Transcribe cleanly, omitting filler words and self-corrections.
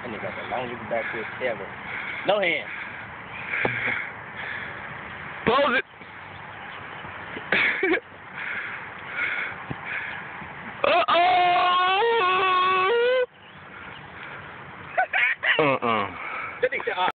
And he got the longest backflip ever. No hands. Close it. Uh-oh.